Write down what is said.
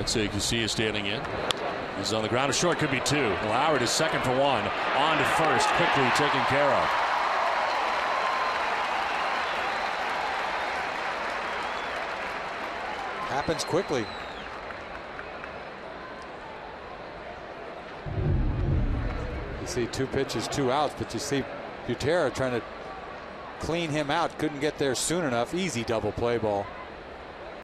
So you can see he's standing in. He's on the ground. A short, could be two. Lowrie is second for one. On to first, quickly taken care of. Happens quickly. You see 2 pitches, 2 outs, but you see Pedroia trying to clean him out. Couldn't get there soon enough. Easy double play ball.